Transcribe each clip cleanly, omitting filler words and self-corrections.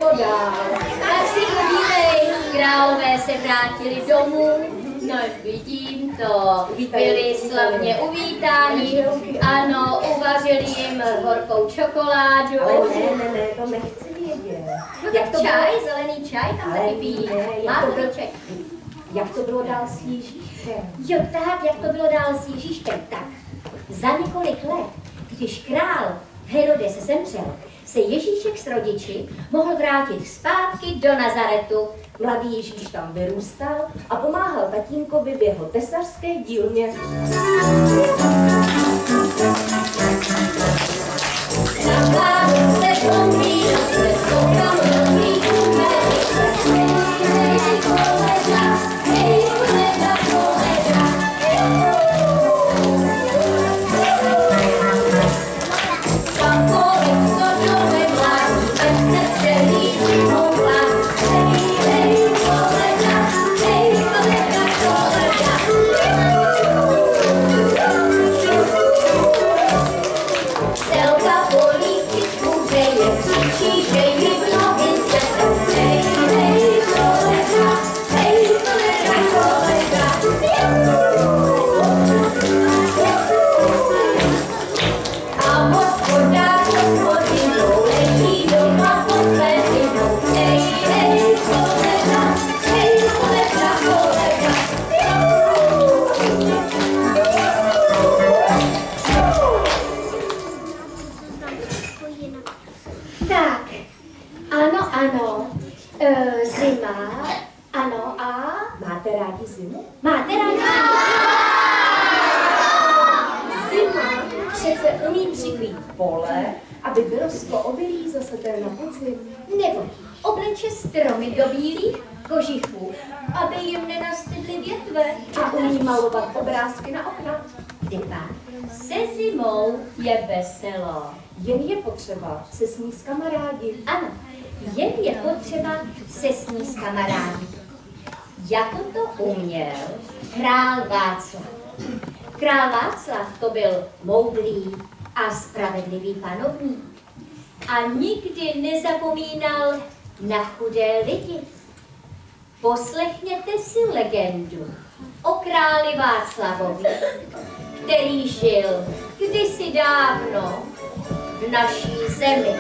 Tak si podívej, králové se vrátili domů, no vidím to, byli slavně uvítáni, ano, uvařili jim horkou čokoládu. Ale ne, to nechci vědět. No tak čaj, zelený čaj tam taky pijí, má dobrček. Jak to bylo dál s Ježíškem? Jo tak, jak to bylo dál s Ježíškem, tak. Za několik let, když král Herodes zemřel, se Ježíšek s rodiči mohl vrátit zpátky do Nazaretu. Mladý Ježíš tam vyrůstal a pomáhal tatínkovi v jeho tesařské dílně. Zima, ano a... Máte rádi zimu? Máte rádi zimu? Zima přece umí přikrýt pole, aby vyrostlo obilí zaseté na podzim. Nebo obleče stromy do bílých kožichů, aby jim nenastydly větve. A umí malovat obrázky na okna. Kdypak se zimou je veselo. Jen je potřeba se s ní skamarádi. Ano, jen je potřeba se s ní skamarádi. Jako to uměl král Václav. Král Václav to byl moudrý a spravedlivý panovník. A nikdy nezapomínal na chudé lidi. Poslechněte si legendu o králi Václavovi, který žil kdysi dávno v naší zemi.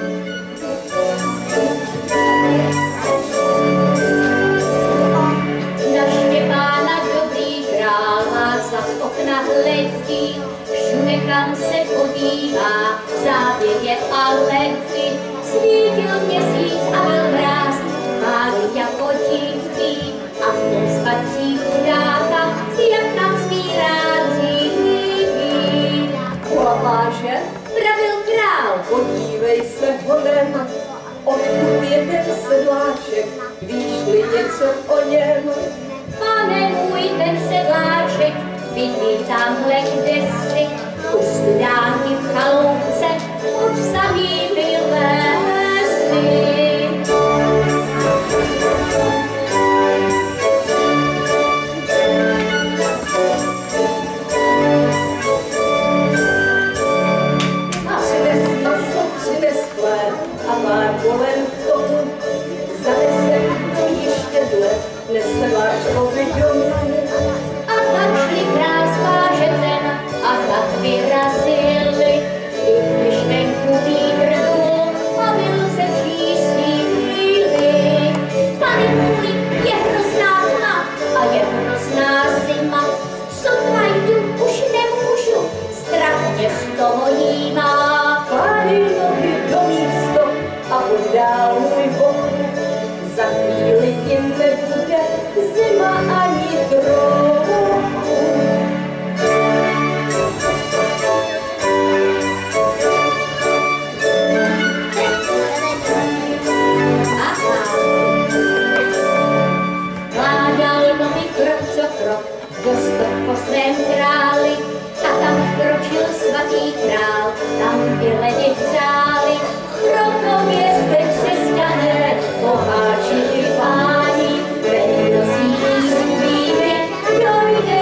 Na Štěpána dobrý král Václav z okna hledí, všude kam se podívá, záběr a ledky, svítil měsíc a byl mráz, Mária potívky a v tom spatří chudáka, jak tam sbírá dříví. Chlapáže, Pravil král, podívej se honem, odkud je ten sedláček, víš-li něco o něm? Pane můj, ten sedláček, bydlí tamhle kdesi, u studánky v chaloupce, pod samými lesy. Přines maso, přines chléb a pár polen k tomu, zanesem to ještě dle, nesedláčkovi domů. A tak šli král s pážetem a tak vyrazili, i když venku vítr dul a byl se přísný chvíli. Pane můj, je hrozná tma a je hrozná zima, sotva jdu, už nemůžu, strach mě z toho jímá. Pádí nohy do místo a podál můj bok, za chvíli jim nebude zima ani trochu. Vládal nohy krok co krok, dostat po svém králi, a tam vkročil svatý král, tam i ledi hřáli. Proto věřte, křesťané, boháči i páni, veď nosí víry, dojde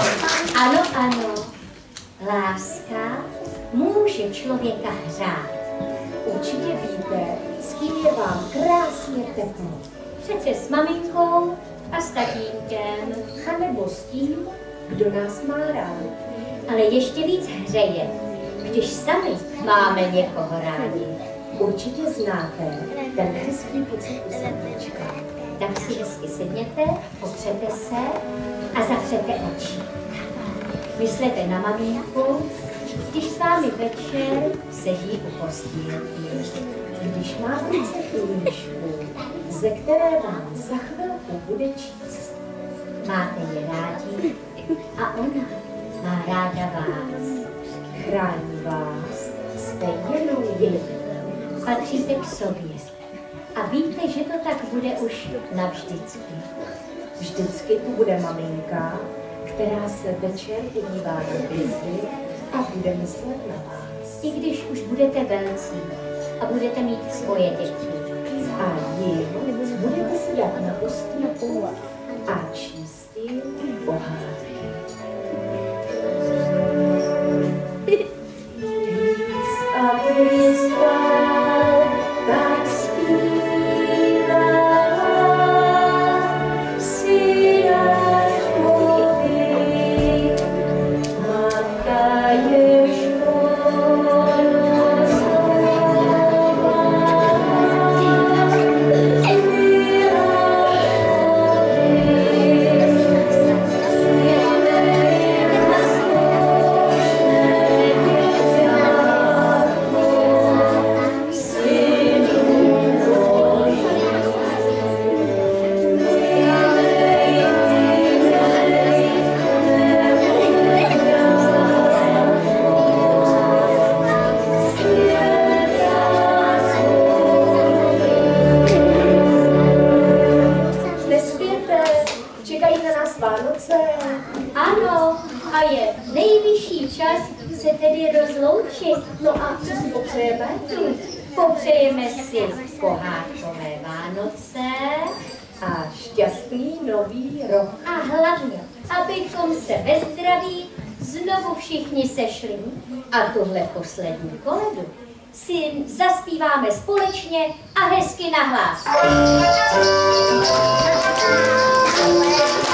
Ano, ano, láska může člověka hřát. Určitě víte, s kým je vám krásně teplo. Přece s maminkou a s tatínkem. A nebo s tím, kdo nás má rád. Ale ještě víc hřeje, když sami máme někoho rádi. Určitě znáte ten hezký pocit u srdíčka. Tak si hezky sedněte, potřete se a zavřete oči. Myslete na maminku, když s vámi večer sedí u postýlky. Když má v ruce knížku, ze které vám za chvilku bude číst. Máte je rádi a ona má ráda vás. Chrání vás, jste jenom vy. Patříte k sobě a víte, že to tak bude už navždycky. Vždycky tu bude maminka, která se večer podívá do hvězdy a bude myslet na vás. I když už budete velcí a budete mít svoje děti. A jim budete sedat na postýlku a číst jim pohádky. Aby spal, tak zpívá, si náš mluví, matka jež Ano, a je nejvyšší čas se tedy rozloučit. No a co si popřejeme? Popřejeme si pohádkové Vánoce A šťastný nový rok. a hlavně, abychom se ve zdraví znovu všichni sešli. A tuhle poslední koledu si zaspíváme společně a hezky nahlas.